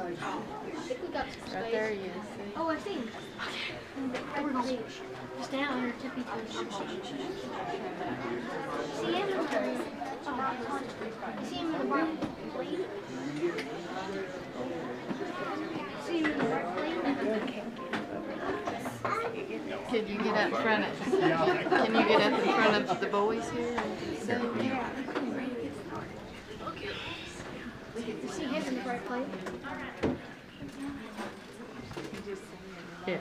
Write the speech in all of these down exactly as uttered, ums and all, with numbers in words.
think we got some space. Right there he is. Oh, I think. We're gonna see. Just down here, tippy toes. See him in the oh, see him in the bright plate? See him in the bright plate? Could you get up front of, can you get up in front of the boys here and say, yeah. See him in the bright plate? Yeah.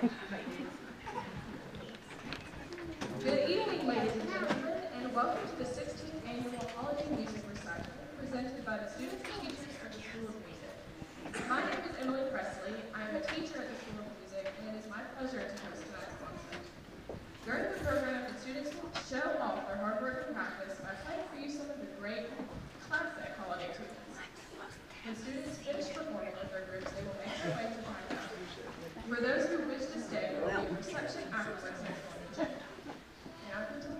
Good evening, ladies and gentlemen, and welcome to the sixteenth Annual Holiday Music Recital presented by the students and teachers of the School of Music. My name is Emily Presley. I am a teacher at the School of Music, and it is my pleasure to host tonight's concert. During the program, the students will show off their hard work and practice by playing for you some of the great classic holiday tunes. When students finish performing with their groups, they will make their way to find out. For those who wish to stay, there will be a reception afterwards next on the gym. Now,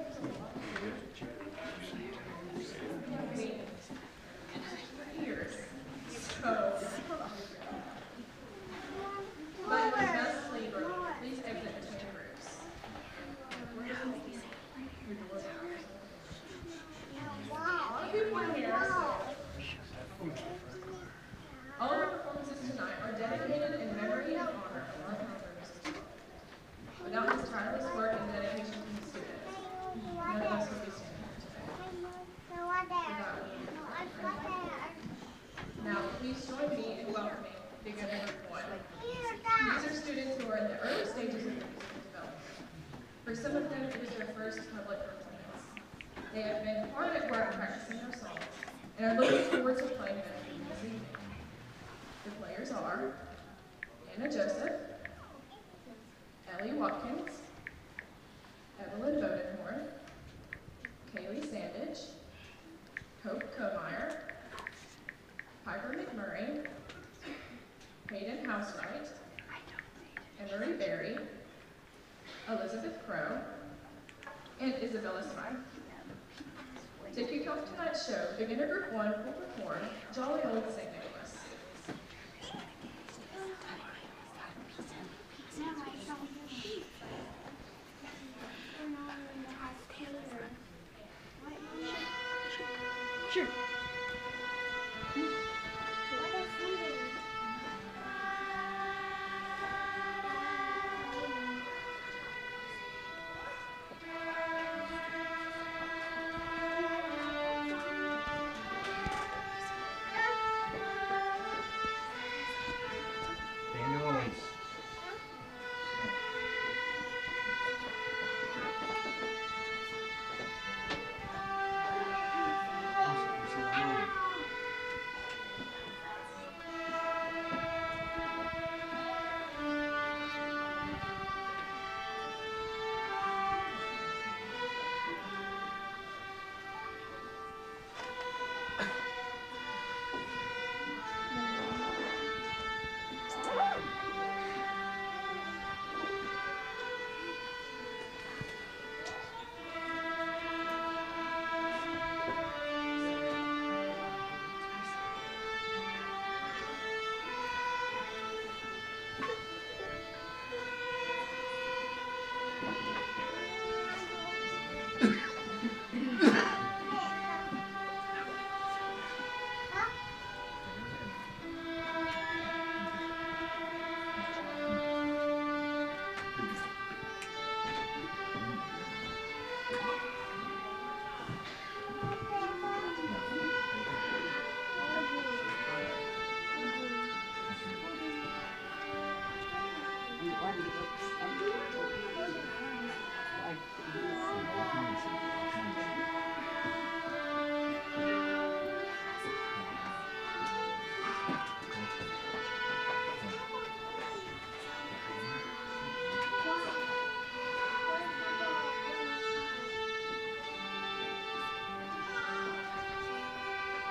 Here's so but it was best sleep early. Please exit between groups. All of our performances tonight are dedicated in memory and honor of our founder, Mister Without his tireless work and dedication to the students, none of us would be standing here today. Now, please join me in welcoming beginner group one. These are students who are in the early stages of their musical development. For some of them, it is their first public performance. They have been hard at work practicing their songs and are looking forward to playing them this evening. The players are Anna Joseph, Ellie Watkins, Evelyn Bodenhorn, Kaylee Sandage, Hope Comeyer, Piper McMurray, Hayden Housewright, Emery Berry, Elizabeth Crow, and Isabella Smythe. To kick off tonight's show, beginner group one will perform Jolly Old Saint Nicholas. Sure.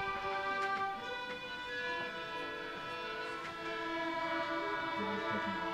Thank you.